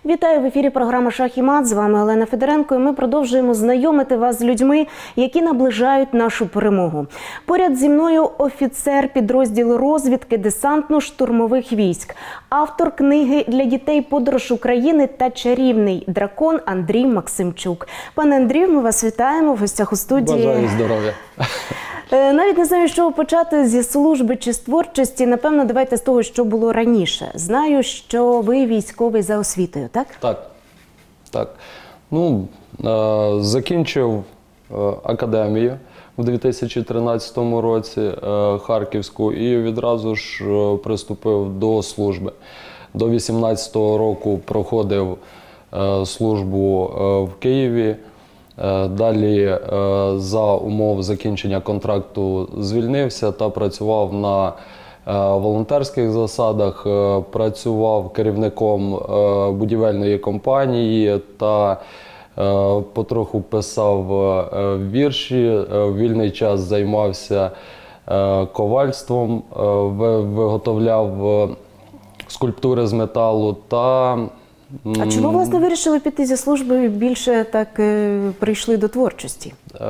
Вітаю, в ефірі програма «Шах і мат». З вами Олена Федоренко і ми продовжуємо знайомити вас з людьми, які наближають нашу перемогу. Поряд зі мною офіцер підрозділу розвідки десантно-штурмових військ, автор книги для дітей «Подорож України» та «Чарівний дракон» Андрій Максимчук. Пане Андрію, ми вас вітаємо в гостях у студії. Бажаю здоров'я. Навіть не знаю, з чого почати, зі служби чи з творчості. Напевно, давайте з того, що було раніше. Знаю, що ви військовий за освітою, так? Так. Ну, закінчив академію в 2013 році Харківську і відразу ж приступив до служби. До 2018 року проходив службу в Києві. Далі за умов закінчення контракту звільнився та працював на волонтерських засадах, працював керівником будівельної компанії та потроху писав вірші, в вільний час займався ковальством, виготовляв скульптури з металу та... А чому, власне, вирішили піти зі служби і більше так прийшли до творчості?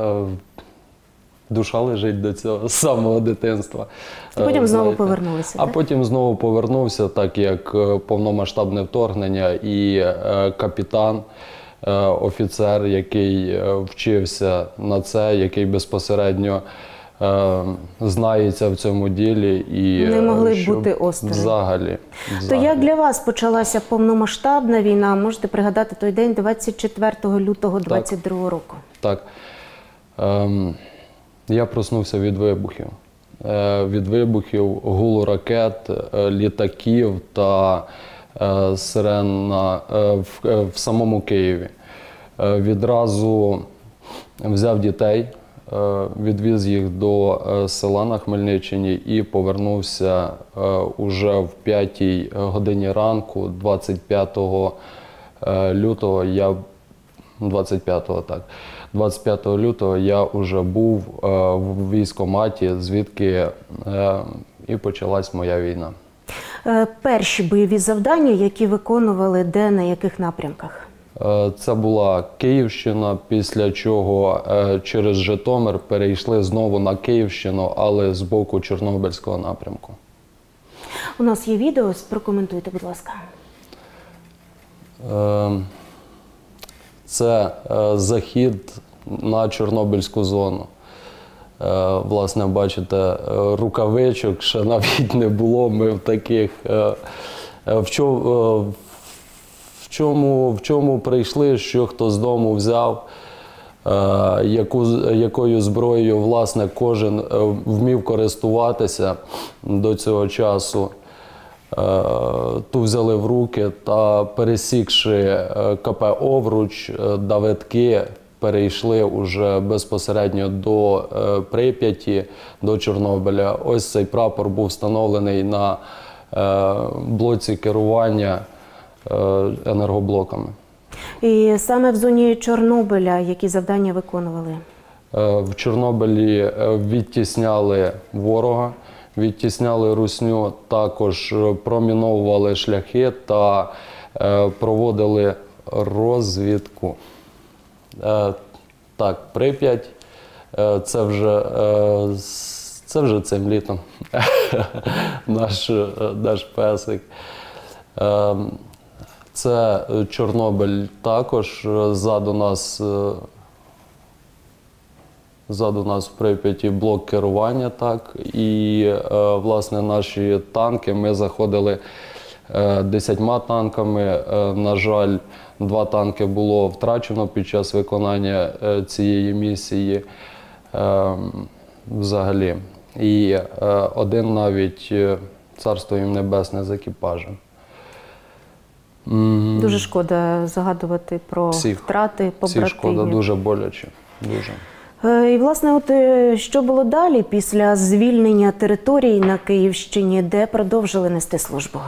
Душа лежить до цього з самого дитинства. А потім знову повернулися, так? А потім знову повернувся, так як повномасштабне вторгнення і капітан, офіцер, який вчився на це, який безпосередньо знається в цьому ділі і не могли б бути осторонь. Взагалі. То як для вас почалася повномасштабна війна? Можете пригадати той день 24 лютого 2022 року? Так. Я проснувся від вибухів. Від вибухів, гулу ракет, літаків та сирен в самому Києві. Відразу взяв дітей, відвіз їх до села на Хмельниччині і повернувся уже в 5-й годині ранку, 25 лютого, 25 лютого я вже був в військкоматі, звідки і почалась моя війна. Перші бойові завдання, які виконували, де, на яких напрямках? Це була Київщина, після чого через Житомир перейшли знову на Київщину, але з боку Чорнобильського напрямку. У нас є відео, прокоментуйте, будь ласка. Це захід на Чорнобильську зону. Власне, бачите, рукавичок ще навіть не було, ми в таких... В чому прийшли, що хто з дому взяв, якою зброєю, власне, кожен вмів користуватися до цього часу. Ту взяли в руки та, пересікши КП «Овруч», Давидки, перейшли уже безпосередньо до Прип'яті, до Чорнобиля. Ось цей прапор був встановлений на блоці керування енергоблоками. І саме в зоні Чорнобиля які завдання виконували? В Чорнобилі відтісняли ворога, відтісняли русню, також проміновували шляхи та проводили розвідку. Так, Прип'ять, це вже цим літом наш песик. Це Чорнобиль також, ззаду нас в Прип'яті блок керування, так, і, власне, наші танки, ми заходили 10 танками, на жаль, 2 танки було втрачено під час виконання цієї місії взагалі, і один навіть, царство їм небесне, з екіпажем. Дуже шкода згадувати про втрати побратимів. Всіх шкода, дуже боляче. Дуже. І, власне, от що було далі після звільнення територій на Київщині, де продовжили нести службу?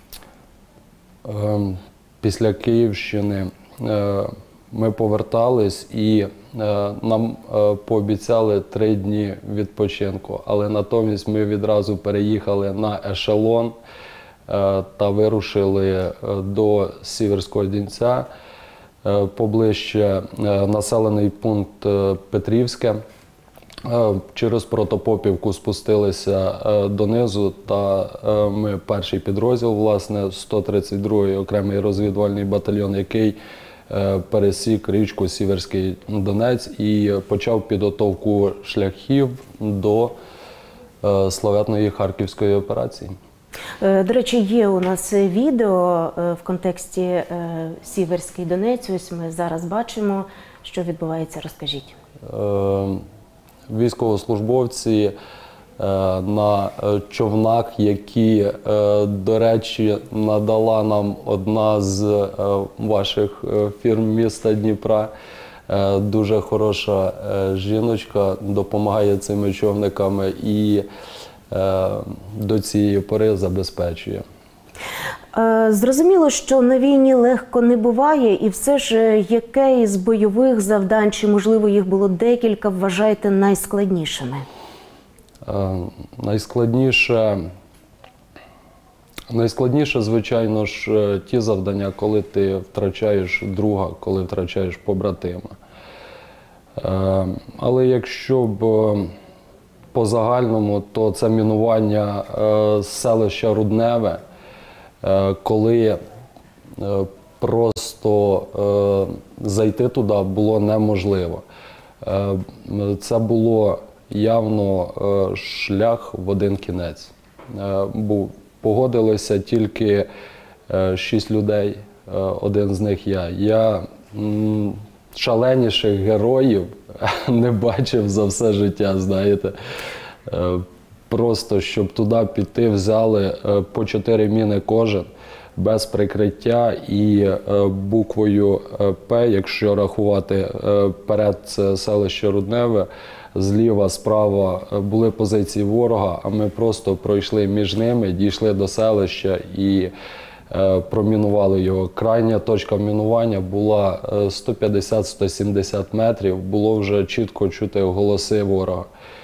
Після Київщини ми повертались і нам пообіцяли 3 дні відпочинку, але натомість ми відразу переїхали на ешелон та вирушили до Сіверського Дінця, поближче населений пункт Петрівське. Через Протопопівку спустилися донизу, та ми перший підрозділ, власне, 132-й окремий розвідувальний батальйон, який пересік річку Сіверський Донець і почав підготовку шляхів до славетної Харківської операції. До речі, є у нас відео в контексті Сіверський Донець. Ось ми зараз бачимо, що відбувається. Розкажіть. Військовослужбовці на човнах, які, до речі, надала нам одна з ваших фірм міста Дніпра. Дуже хороша жіночка, допомагає цими човниками і до цієї пори забезпечує. Зрозуміло, що на війні легко не буває, і все ж яке із бойових завдань, чи можливо їх було декілька, вважаєте найскладнішими? Найскладніше, звичайно ж, ті завдання, коли ти втрачаєш друга, коли втрачаєш побратима. Але якщо б по загальному, то це мінування селища Рудневе, коли просто зайти туди було неможливо. Це було явно шлях в один кінець. Погодилися тільки 6 людей, один з них я. Я шаленіших героїв не бачив за все життя, знаєте. Просто, щоб туди піти, взяли по 4 міни кожен, без прикриття і буквою П, якщо рахувати перед це селище Рудневе, зліва, справа були позиції ворога, а ми просто пройшли між ними, дійшли до селища і промінували його. Крайня точка мінування була 150-170 метрів, було вже чітко чути голоси ворога.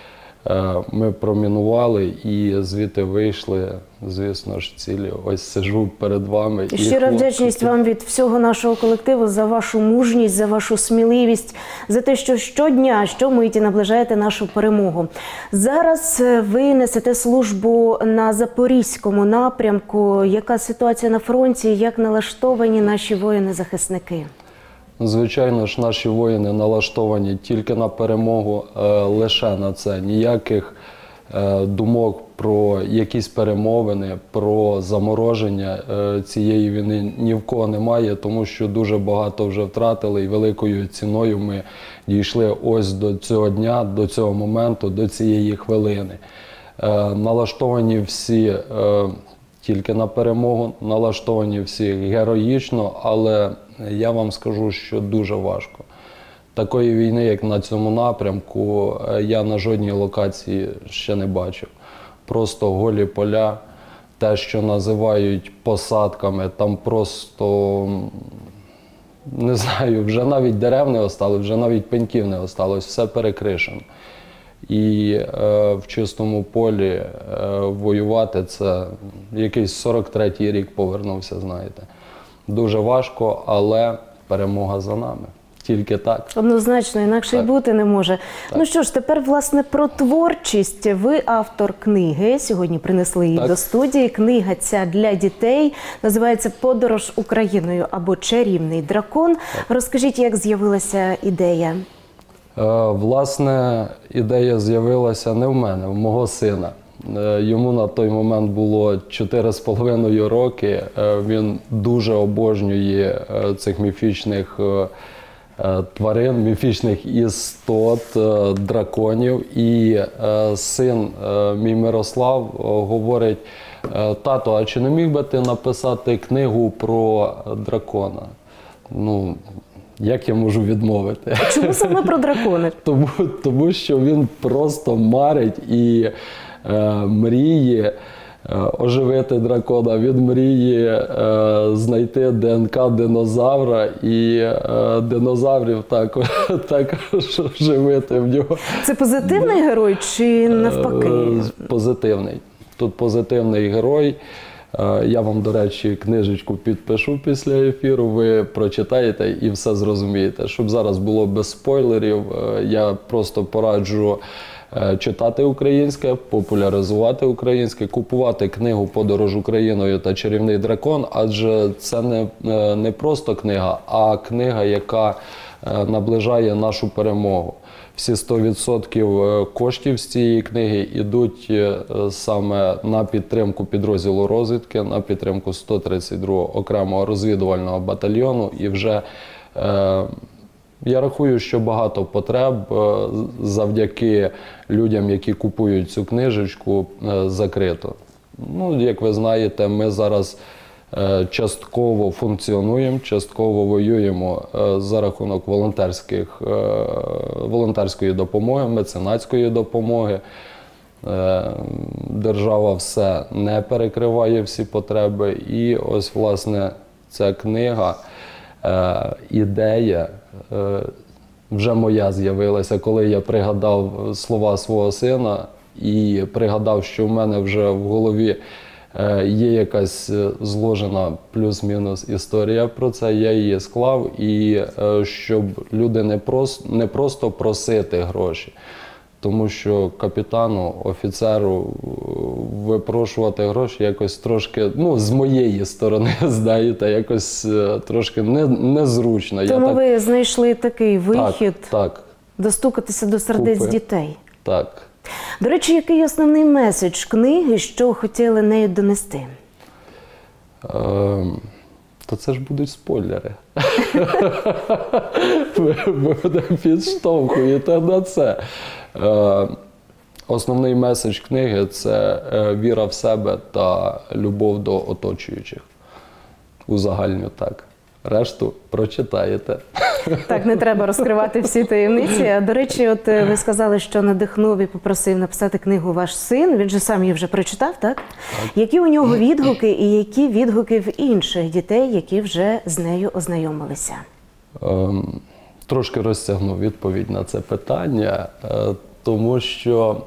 Ми промінували і звідти вийшли, звісно ж, цілі. Ось сиджу перед вами. Щира вдячність вам від всього нашого колективу за вашу мужність, за вашу сміливість, за те, що щодня, щомиті наближаєте нашу перемогу. Зараз ви несете службу на Запорізькому напрямку. Яка ситуація на фронті, як налаштовані наші воїни-захисники? Звичайно ж, наші воїни налаштовані тільки на перемогу, лише на це. Ніяких думок про якісь перемовини, про замороження цієї війни ні в кого немає, тому що дуже багато вже втратили і великою ціною ми дійшли ось до цього дня, до цього моменту, до цієї хвилини. Налаштовані всі тільки на перемогу, налаштовані всі героїчно, але я вам скажу, що дуже важко. Такої війни, як на цьому напрямку, я на жодній локації ще не бачив. Просто голі поля, те, що називають посадками, там просто, не знаю, вже навіть дерев не осталось, вже навіть пеньків не осталось, все перекришено. І в чистому полі воювати – це якийсь 43-й рік повернувся, знаєте. Дуже важко, але перемога за нами. Тільки так. Однозначно, інакше й бути не може. Так. Ну що ж, тепер, власне, про творчість. Ви автор книги, сьогодні принесли її до студії. Книга ця для дітей, називається «Подорож Україною» або «Чарівний дракон». Так. Розкажіть, як з'явилася ідея? Власне, ідея з'явилася не в мене, в мого сина. Йому на той момент було 4,5 роки. Він дуже обожнює цих міфічних тварин, міфічних істот, драконів. І син мій Мирослав говорить: тато, а чи не міг би ти написати книгу про дракона? Ну, як я можу відмовити? Чому саме про дракони? Тому що він просто марить і мріє оживити дракона, він мріє знайти ДНК динозавра і динозаврів також оживити в нього. Це позитивний герой чи навпаки? Позитивний. Тут позитивний герой. Я вам, до речі, книжечку підпишу після ефіру, ви прочитаєте і все зрозумієте. Щоб зараз було без спойлерів, я просто пораджу читати українське, популяризувати українське, купувати книгу «Подорож Україною» та «Чарівний дракон», адже це не просто книга, а книга, яка наближає нашу перемогу. Всі 100% коштів з цієї книги йдуть саме на підтримку підрозділу розвідки, на підтримку 132-го окремого розвідувального батальйону. І вже я рахую, що багато потреб завдяки людям, які купують цю книжечку, закрито. Ну, як ви знаєте, ми зараз частково функціонуємо, частково воюємо за рахунок волонтерської допомоги, меценатської допомоги. Держава все не перекриває всі потреби. І ось, власне, ця книга, ідея вже моя з'явилася, коли я пригадав слова свого сина і пригадав, що в мене вже в голові є якась зложена плюс-мінус історія про це, я її склав, і щоб люди не просто просити гроші, тому що капітану, офіцеру випрошувати гроші якось трошки, ну, з моєї сторони, знаєте, якось трошки незручно. Тому ви знайшли такий вихід так. достукатися до сердець дітей. Так. До речі, який основний меседж книги, що хотіли нею донести? То це ж будуть спойлери. Ви підштовхуєте на це. Основний меседж книги – це віра в себе та любов до оточуючих. Узагальню так. Решту прочитаєте. Так, не треба розкривати всі таємниці. До речі, от ви сказали, що надихнув і попросив написати книгу ваш син. Він же сам її вже прочитав, так? Які у нього відгуки і які відгуки в інших дітей, які вже з нею ознайомилися? Трошки розтягну відповідь на це питання, тому що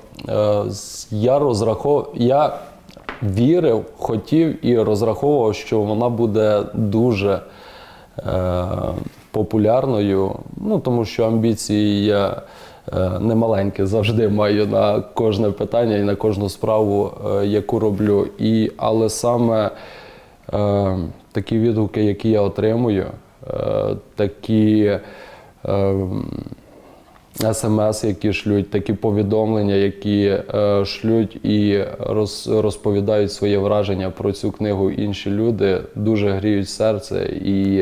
я вірив, хотів і розраховував, що вона буде дуже популярною, ну, тому що амбіції я немаленькі завжди маю на кожне питання і на кожну справу, яку роблю. Але саме такі відгуки, які я отримую, такі СМС, які шлють, такі повідомлення, які шлють і розповідають своє враження про цю книгу інші люди, дуже гріють серце і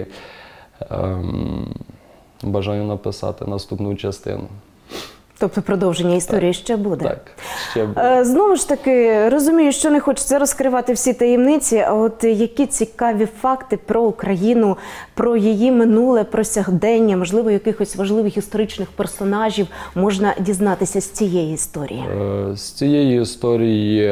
бажаю написати наступну частину. Тобто продовження історії ще буде? Так, ще буде. Знову ж таки, розумію, що не хочеться розкривати всі таємниці, а от які цікаві факти про Україну, про її минуле, про сьогодення, можливо, якихось важливих історичних персонажів можна дізнатися з цієї історії? З цієї історії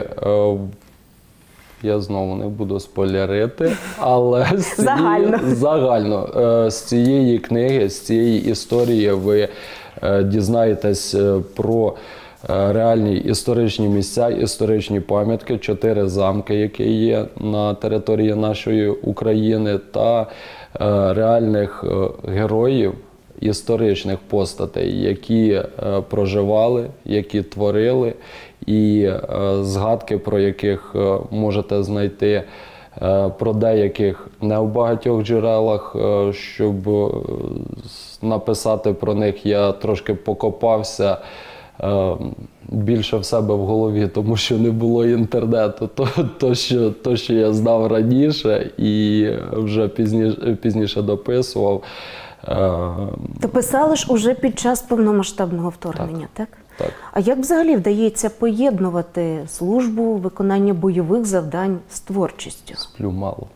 я знову не буду спойлерити, але загально з цієї книги, з цієї історії ви дізнаєтесь про реальні історичні місця, історичні пам'ятки, 4 замки, які є на території нашої України, та реальних героїв, історичних постатей, які проживали, які творили, і згадки, про яких можете знайти про деяких не в багатьох джерелах. Щоб написати про них, я трошки покопався більше в себе в голові, тому що не було інтернету. То, що я знав раніше і вже пізніше дописував. То писали ж уже під час повномасштабного вторгнення, так? Так. А як взагалі вдається поєднувати службу, виконання бойових завдань з творчістю? Сплю мало.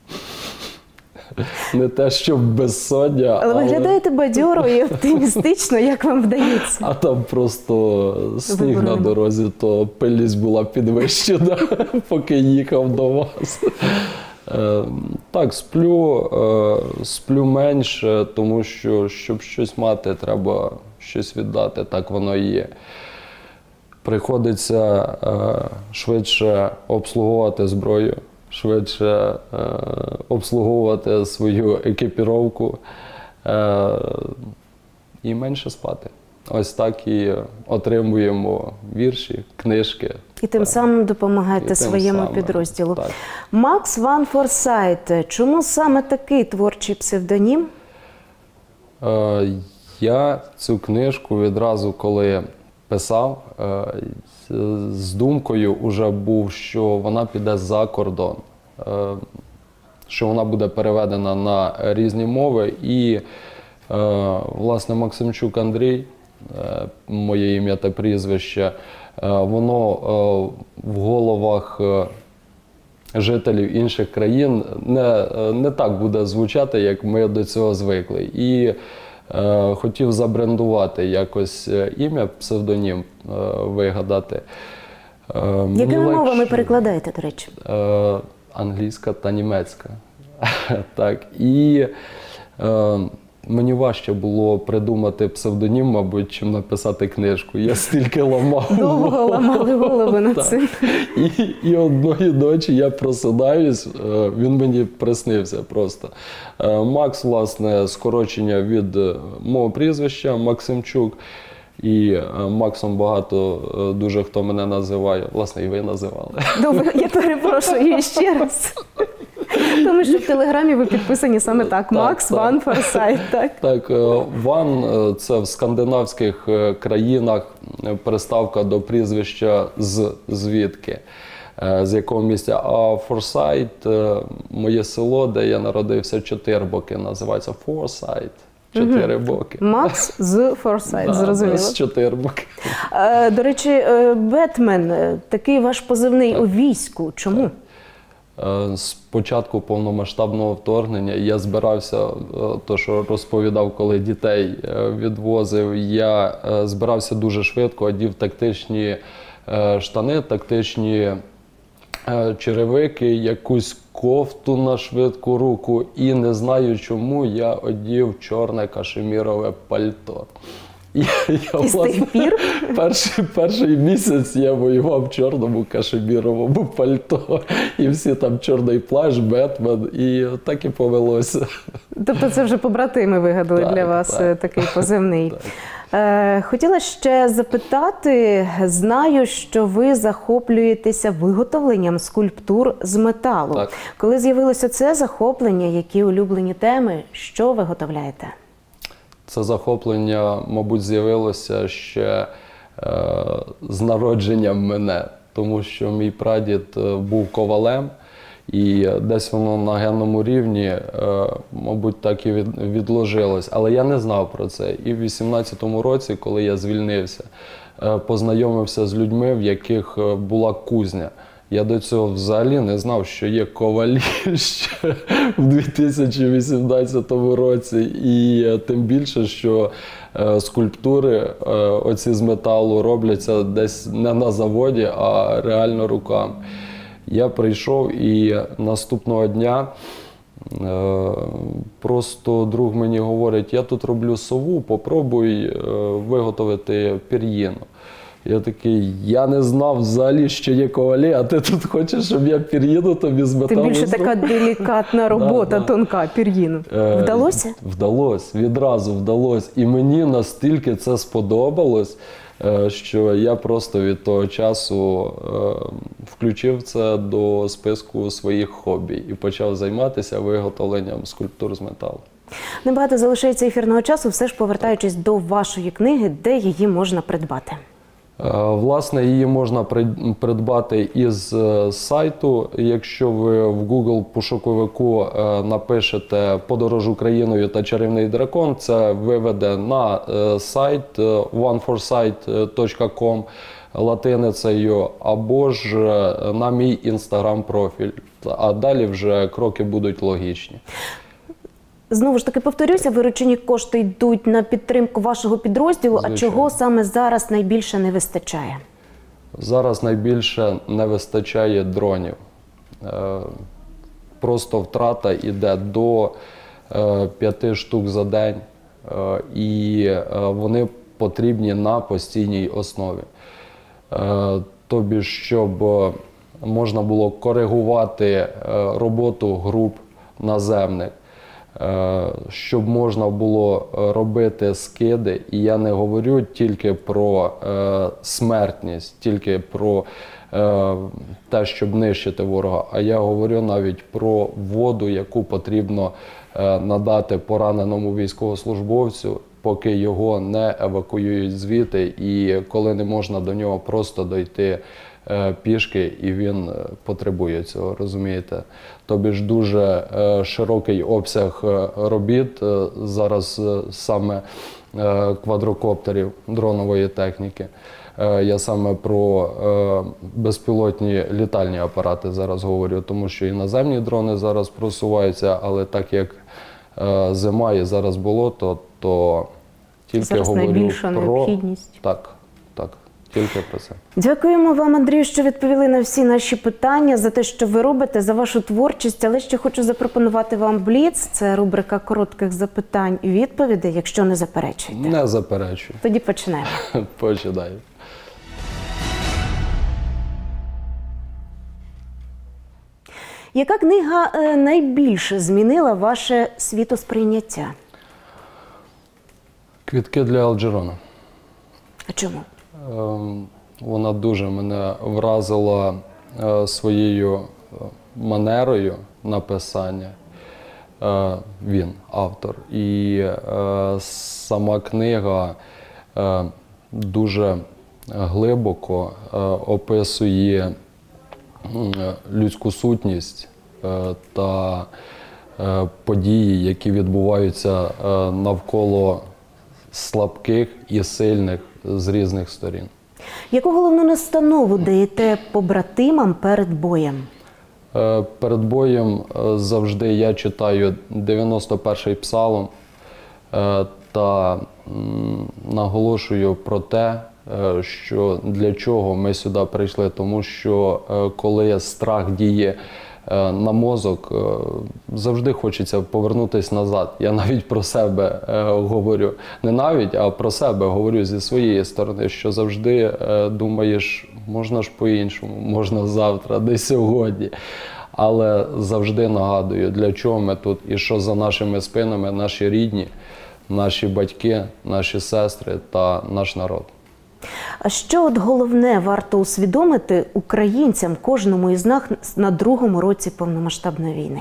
Не те, що безсоння, але виглядаєте бадьоро і оптимістично, як вам вдається? А там просто сніг на дорозі, то пильність була підвищена, поки їхав до вас. Так, сплю менше, тому що, щоб щось мати, треба щось віддати, так воно і є. Приходиться швидше обслуговувати зброю, швидше обслуговувати свою екіпіровку і менше спати. Ось так і отримуємо вірші, книжки. І тим самим допомагаєте своєму підрозділу. Так. Макс Ван Форсайт. Чому саме такий творчий псевдонім? Я цю книжку відразу, коли писав, з думкою вже був, що вона піде за кордон, що вона буде переведена на різні мови. І, власне, Максимчук Андрій, моє ім'я та прізвище, воно в головах жителів інших країн не так буде звучати, як ми до цього звикли. І хотів забрендувати якось ім'я, псевдонім вигадати. Якими мовами перекладаєте, до речі? Англійська та німецька. Так. І мені важче було придумати псевдонім, мабуть, чим написати книжку. Я стільки ламав. Довго ламали голову над цим. І одної ночі я просинаюсь, він мені приснився просто. Макс, власне, скорочення від мого прізвища, Максимчук. І Максом багато дуже хто мене називає. Власне, і ви називали. Добре, я перепрошую ще раз. Тому що в Телеграмі ви підписані саме так. Макс Ван Форсайт, так? Так, Ван – це в скандинавських країнах приставка до прізвища звідки, з якого місця. А Форсайт – моє село, де я народився, Чотирбоки, називається Форсайт. Чотирибоки. Макс з Форсайт, зрозуміло. З Чотирбоки. До речі, Бетмен, такий ваш позивний у війську. Чому? З початку повномасштабного вторгнення я збирався, то що розповідав, коли дітей відвозив, я збирався дуже швидко, одів тактичні штани, тактичні черевики, якусь кофту на швидку руку і не знаю чому я одів чорне кашемірове пальто. І з тих пір? Перший місяць я воював в чорному кашеміровому пальто. І всі там чорний плащ, Бетмен, і так і повелося. Тобто це вже побратими вигадали для вас такий позивний. Хотіла ще запитати, знаю, що ви захоплюєтеся виготовленням скульптур з металу. Так. Коли з'явилося це захоплення, які улюблені теми, що виготовляєте? Це захоплення, мабуть, з'явилося ще з народженням мене, тому що мій прадід був ковалем, і десь воно на генному рівні, мабуть, так і відложилось. Але я не знав про це. І в 18-му році, коли я звільнився, познайомився з людьми, в яких була кузня. Я до цього взагалі не знав, що є ковалі ще в 2018 році. І тим більше, що скульптури оці з металу робляться десь не на заводі, а реально руками. Я прийшов і наступного дня просто друг мені говорить, я тут роблю сову, попробуй виготовити пір'їну. Я такий, я не знав взагалі, що є ковалі, а ти тут хочеш, щоб я пір'їну тобі з металу Тим більше така делікатна робота, тонка, пір'їну. Вдалося? Вдалося, відразу вдалося. І мені настільки це сподобалось, що я просто від того часу включив це до списку своїх хобі і почав займатися виготовленням скульптур з металу. Небагато залишається ефірного часу, все ж повертаючись до вашої книги, де її можна придбати? Власне, її можна придбати із сайту. Якщо ви в Google пошуковику напишете «Подорож Україною» та «Чарівний дракон», це виведе на сайт oneforsight.com латиницею, або ж на мій інстаграм-профіль. А далі вже кроки будуть логічні. Знову ж таки, повторюся, виручені кошти йдуть на підтримку вашого підрозділу, Звичайно. А чого саме зараз найбільше не вистачає? Зараз найбільше не вистачає дронів. Просто втрата йде до 5 штук за день, і вони потрібні на постійній основі. Тобі, щоб можна було коригувати роботу груп наземних, щоб можна було робити скиди. І я не говорю тільки про смертність, тільки про те, щоб нищити ворога, а я говорю навіть про воду, яку потрібно надати пораненому військовослужбовцю, поки його не евакуюють звідти, і коли не можна до нього просто дойти пішки, і він потребує цього, розумієте? Тобі ж дуже широкий обсяг робіт зараз саме квадрокоптерів, дронової техніки. Я саме про безпілотні літальні апарати зараз говорю, тому що і наземні дрони зараз просуваються, але так як зима і зараз болото, то тільки зараз говорю найбільша про... необхідність. Так, тільки про це. Дякуємо вам, Андрію, що відповіли на всі наші питання, за те, що ви робите, за вашу творчість. Але ще хочу запропонувати вам бліц. Це рубрика коротких запитань і відповідей, якщо не заперечуєте. Не заперечую. Тоді починаємо. Починаю. Яка книга найбільше змінила ваше світосприйняття? «Квітки для Алджерона». А чому? Вона дуже мене вразила своєю манерою написання. Він автор. І сама книга дуже глибоко описує людську сутність та події, які відбуваються навколо слабких і сильних з різних сторін. Яку головну настанову даєте побратимам перед боєм? Перед боєм завжди я читаю 91-й псалом та наголошую про те, що для чого ми сюди прийшли. Тому що коли страх діє на мозок, завжди хочеться повернутися назад. Я навіть про себе говорю, не навіть, а про себе говорю зі своєї сторони, що завжди думаєш, можна ж по-іншому, можна завтра, не сьогодні. Але завжди нагадую, для чого ми тут і що за нашими спинами наші рідні, наші батьки, наші сестри та наш народ. А що от головне варто усвідомити українцям, кожному із нас на другому році повномасштабної війни?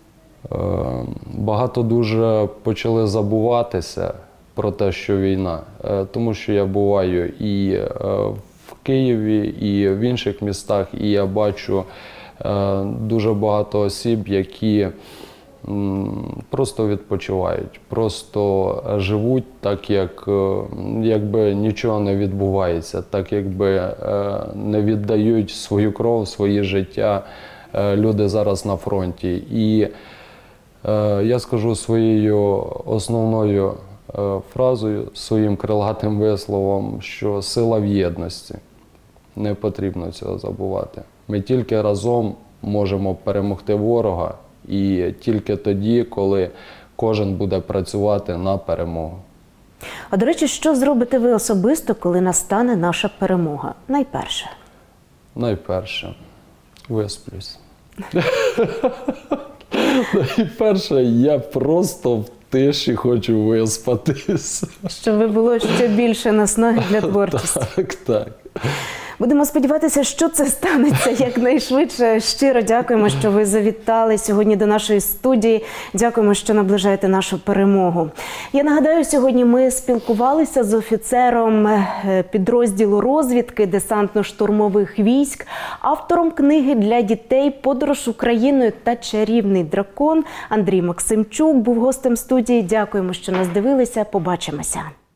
Багато дуже почали забуватися про те, що війна. Тому що я буваю і в Києві, і в інших містах, і я бачу дуже багато осіб, які просто відпочивають, просто живуть так, якби нічого не відбувається, так, якби не віддають свою кров, своє життя люди зараз на фронті. І я скажу своєю основною фразою, своїм крилатим висловом, що сила в єдності. Не потрібно цього забувати. Ми тільки разом можемо перемогти ворога, і тільки тоді, коли кожен буде працювати на перемогу. А, до речі, що зробите ви особисто, коли настане наша перемога? Найперше висплюсь. Найперше, я просто в тиші хочу виспатись. Щоб було ще більше наснаги для творчості. Так. Будемо сподіватися, що це станеться якнайшвидше. Щиро дякуємо, що ви завітали сьогодні до нашої студії. Дякуємо, що наближаєте нашу перемогу. Я нагадаю, сьогодні ми спілкувалися з офіцером підрозділу розвідки десантно-штурмових військ, автором книги для дітей «Подорож Україною» та «Чарівний дракон» Андрій Максимчук був гостем студії. Дякуємо, що нас дивилися. Побачимося.